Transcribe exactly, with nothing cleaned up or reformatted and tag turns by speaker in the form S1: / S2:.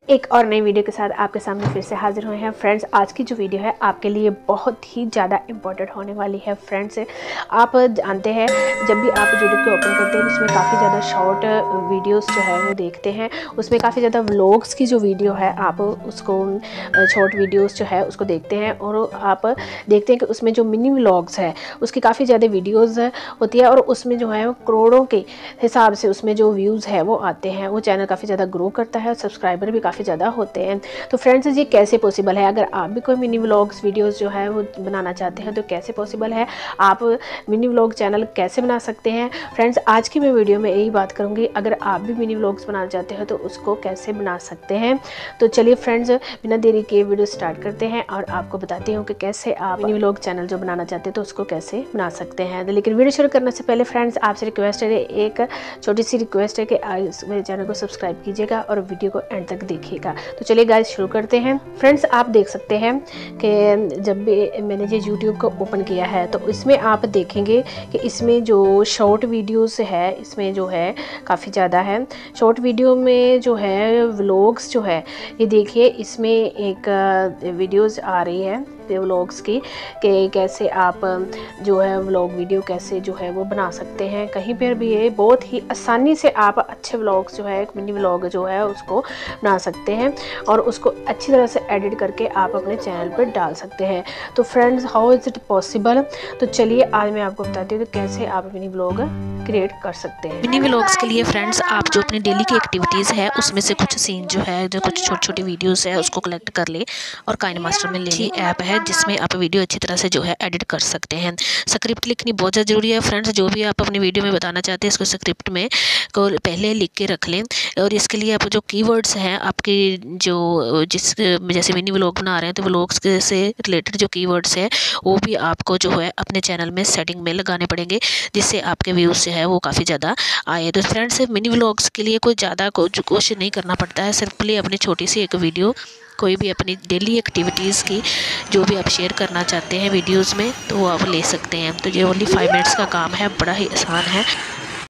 S1: एक और नई वीडियो के साथ आपके सामने फिर से हाजिर हुए हैं फ्रेंड्स। आज की जो वीडियो है आपके लिए बहुत ही ज़्यादा इम्पोर्टेंट होने वाली है फ्रेंड्स। आप जानते हैं जब भी आप यूट्यूब को ओपन करते हैं उसमें काफ़ी ज़्यादा शॉर्ट वीडियोस जो है वो देखते हैं, उसमें काफ़ी ज़्यादा व्लॉग्स की जो वीडियो है आप उसको शॉर्ट वीडियोस जो है उसको देखते हैं और आप देखते हैं कि उसमें जो मिनी व्लॉग्स है उसकी काफ़ी ज़्यादा वीडियोज़ होती है और उसमें जो है करोड़ों के हिसाब से उसमें जो व्यूज़ है वो आते हैं। वो चैनल काफ़ी ज़्यादा ग्रो करता है और सब्सक्राइबर भी काफ़ी ज़्यादा होते हैं। तो फ्रेंड्स ये कैसे पॉसिबल है? अगर आप भी कोई मिनी व्लॉग्स वीडियोस जो है वो बनाना चाहते हैं तो कैसे पॉसिबल है, आप मिनी व्लॉग चैनल कैसे बना सकते हैं? फ्रेंड्स आज की मैं वीडियो में यही बात करूंगी। अगर आप भी मिनी व्लॉग्स बनाना चाहते हैं तो उसको कैसे बना सकते हैं। तो चलिए फ्रेंड्स बिना देरी के वीडियो स्टार्ट करते हैं और आपको बताती हूँ कि कैसे आप मिनी व्लॉग चैनल जो बनाना चाहते हैं तो उसको कैसे बना सकते हैं। लेकिन वीडियो शुरू करने से पहले फ्रेंड्स आपसे रिक्वेस्ट है, एक छोटी सी रिक्वेस्ट है कि मेरे चैनल को सब्सक्राइब कीजिएगा और वीडियो को एंड तक देखिएगा। तो चलिए गाइस शुरू करते हैं। फ्रेंड्स आप देख सकते हैं कि जब भी मैंने ये यूट्यूब को ओपन किया है तो इसमें आप देखेंगे कि इसमें जो शॉर्ट वीडियोस है इसमें जो है काफ़ी ज़्यादा है। शॉर्ट वीडियो में जो है व्लॉग्स जो है ये देखिए इसमें एक वीडियोस आ रही है व्लॉग्स की कि कैसे आप जो है व्लॉग वीडियो कैसे जो है वो बना सकते हैं कहीं पर भी। ये बहुत ही आसानी से आप अच्छे व्लॉग्स जो है एक मिनी व्लॉग जो है उसको बना सकते हैं और उसको अच्छी तरह से एडिट करके आप अपने चैनल पर डाल सकते हैं। तो friends how is it possible? तो चलिए आज मैं आपको बताती हूँ कि कैसे आप मिनी व्लॉग क्रिएट कर सकते हैं।
S2: मिनी व्लॉग्स के लिए फ्रेंड्स आप जो अपनी डेली की एक्टिविटीज़ है उसमें से कुछ सीन जो है जो कुछ छोटी छोटी वीडियोस है उसको कलेक्ट कर ले और काइनमास्टर में ले ली ऐप है जिसमें आप वीडियो अच्छी तरह से जो है एडिट कर सकते हैं। स्क्रिप्ट लिखनी बहुत ज़्यादा जरूरी है फ्रेंड्स। जो भी आप अपनी वीडियो में बताना चाहते हैं इसको स्क्रिप्ट में को पहले लिख के रख लें और इसके लिए आप जो कीवर्ड्स हैं आपके जो जिस जैसे मिनी व्लॉग बना रहे हैं तो व्लॉग्स से रिलेटेड जो कीवर्ड्स है वो भी आपको जो है अपने चैनल में सेटिंग में लगाने पड़ेंगे जिससे आपके व्यूज़ जो है वो काफ़ी ज़्यादा आए। तो फ्रेंड्स मिनी व्लॉग्स के लिए कोई ज़्यादा कोशिश नहीं करना पड़ता है, सिंपली अपनी छोटी सी एक वीडियो कोई भी अपनी डेली एक्टिविटीज़ की जो भी आप शेयर करना चाहते हैं वीडियोस में तो वो आप ले सकते हैं। तो ये ओनली फाइव मिनट्स का काम है, बड़ा ही आसान है।